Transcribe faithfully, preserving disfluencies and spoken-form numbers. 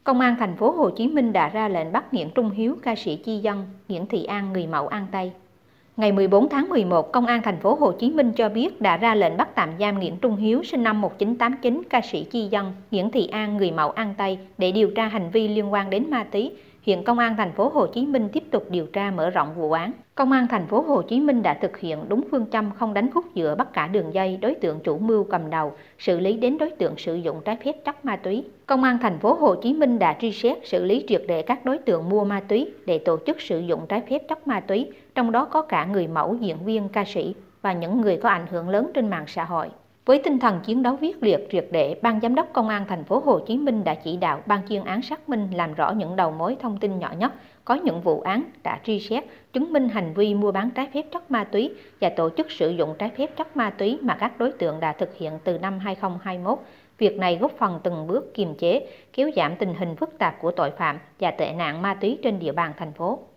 Công an thành phố Hồ Chí Minh đã ra lệnh bắt Nguyễn Trung Hiếu, ca sĩ chi dân, Nguyễn Thị An, người mẫu An Tây. Ngày mười bốn tháng mười một, Công an thành phố Hồ Chí Minh cho biết đã ra lệnh bắt tạm giam Nguyễn Trung Hiếu, sinh năm một nghìn chín trăm tám mươi chín, ca sĩ chi dân, Nguyễn Thị An, người mẫu An Tây để điều tra hành vi liên quan đến ma túy. Hiện Công an thành phố Hồ Chí Minh tiếp tục điều tra mở rộng vụ án. Công an thành phố Hồ Chí Minh đã thực hiện đúng phương châm không đánh khúc giữa bắt cả đường dây, đối tượng chủ mưu cầm đầu, xử lý đến đối tượng sử dụng trái phép chất ma túy. Công an thành phố Hồ Chí Minh đã truy xét, xử lý triệt để các đối tượng mua ma túy để tổ chức sử dụng trái phép chất ma túy, trong đó có cả người mẫu, diễn viên, ca sĩ và những người có ảnh hưởng lớn trên mạng xã hội. Với tinh thần chiến đấu quyết liệt, triệt để, Ban Giám đốc Công an thành phố Hồ Chí Minh đã chỉ đạo ban chuyên án xác minh làm rõ những đầu mối thông tin nhỏ nhất, có những vụ án đã truy xét, chứng minh hành vi mua bán trái phép chất ma túy và tổ chức sử dụng trái phép chất ma túy mà các đối tượng đã thực hiện từ năm hai nghìn không trăm hai mươi mốt. Việc này góp phần từng bước kiềm chế, kéo giảm tình hình phức tạp của tội phạm và tệ nạn ma túy trên địa bàn thành phố.